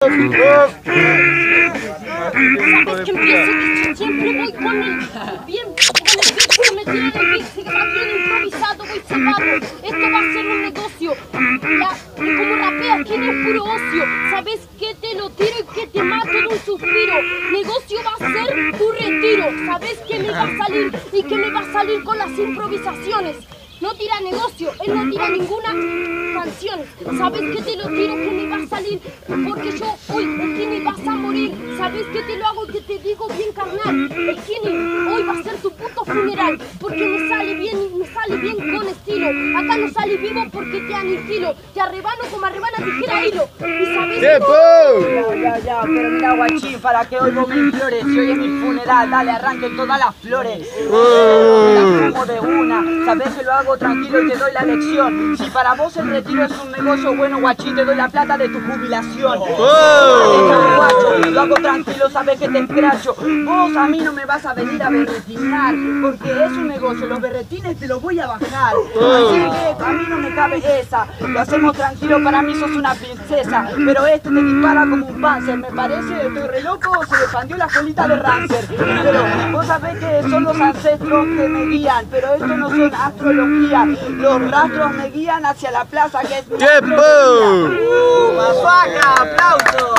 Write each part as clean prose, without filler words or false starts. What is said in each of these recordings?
¿Sabes qué empiezo? Que siempre voy con el beat que me tiran el beat, que va bien improvisado, voy cebado. Esto va a ser un negocio. Y como rapea, que no es puro ocio. ¿Sabes que te lo tiro y que te mato de un suspiro? Negocio va a ser tu retiro. ¿Sabes que me va a salir y que me va a salir con las improvisaciones? No tira negocio, él no tira ninguna canción. ¿Sabes que te lo tiro que me va a salir? Porque yo hoy, Skinny, vas a morir. ¿Sabes que te lo hago que te digo bien carnal? Skinny, hoy va a ser tu puto funeral. Porque me sale bien con estilo. Acá no sale vivo porque te aniquilo. Te arrebano como arrebana tijera hilo. ¿Y sabes ¡Tiempo! Ya, pero mira guachín, para que hoy vos me implores. Si hoy es mi funeral, dale, arranquen todas las flores. La fumo de una, sabes que lo hago tranquilo y te doy la lección. Si para vos el retiro es un negocio bueno, guachín, te doy la plata de tu jubilación. Guacho, lo hago tranquilo, sabes que te escracho. Vos a mí no me vas a venir a berretinar, porque es un negocio, los berretines te los voy a bajar. Así que a mí no me cabe esa. Lo hacemos tranquilo, para mí sos una princesa, pero este te dispara como un panzer. Me parece, estoy re loco, se le expandió la colita de Rancer. Pero vos sabés que son los ancestros que me guían, pero esto no son astrología. Los rastros me guían hacia la plaza que es mi ¡Tiempo! ¡Mazuaca! ¡Aplauso!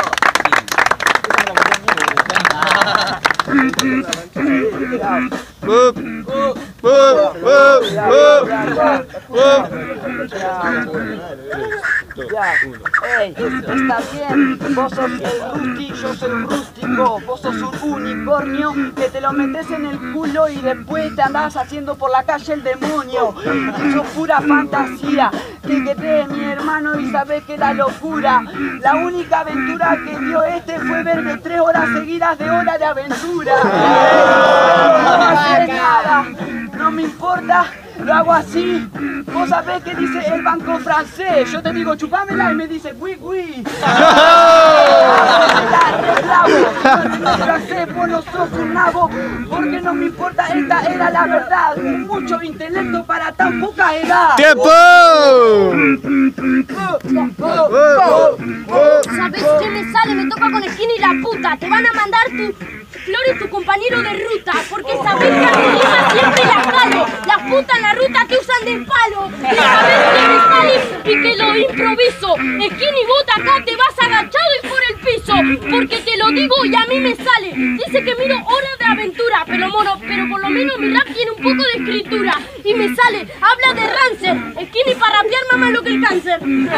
Ey, está bien, vos sos el Rusty, yo soy un rústico. Vos sos un unicornio que te lo metes en el culo y después te andás haciendo por la calle el demonio. Eso es pura fantasía que cree mi hermano y sabe que la locura. La única aventura que dio este fue verme 3 horas seguidas de hora de aventura. No hacer nada, no me importa. Lo hago así, vos sabés que dice el banco francés. Yo te digo chupámela y me dice oui, oui. Francés, vos no sos un nabo, porque no me importa, esta era la verdad. Mucho intelecto para tan poca edad. ¡Tiempo! ¿Sabes qué me sale? Me toca con Skinny la puta. Te van a mandar tu flores, tu compañero de ruta. Porque sabes que a mi rima siempre la jalo. Las putas en la ruta te usan de palo. Y sabes que me sale y que lo improviso. Skinny, vos acá te vas agachado y por el piso. Porque te lo digo y a mí me sale. Dice que miro horas de aventura. Pero por lo menos mi rap tiene un poco de escritura. Y me sale, habla de Rancer. Skinny para rapear más lo que el cáncer.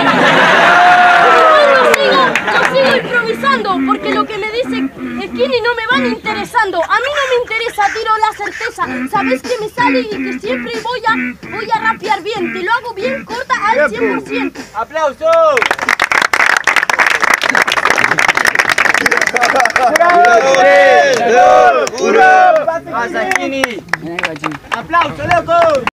Yo sigo improvisando, porque lo que me dice Skinny no me van interesando. A mí no me interesa, tiro la certeza. Sabes que me sale y que siempre voy a rapear bien. Te lo hago bien corta al 100%. ¡Aplausos! ¡3, 2, 1! ¡Pasa, Skinny! ¡Aplauso, loco!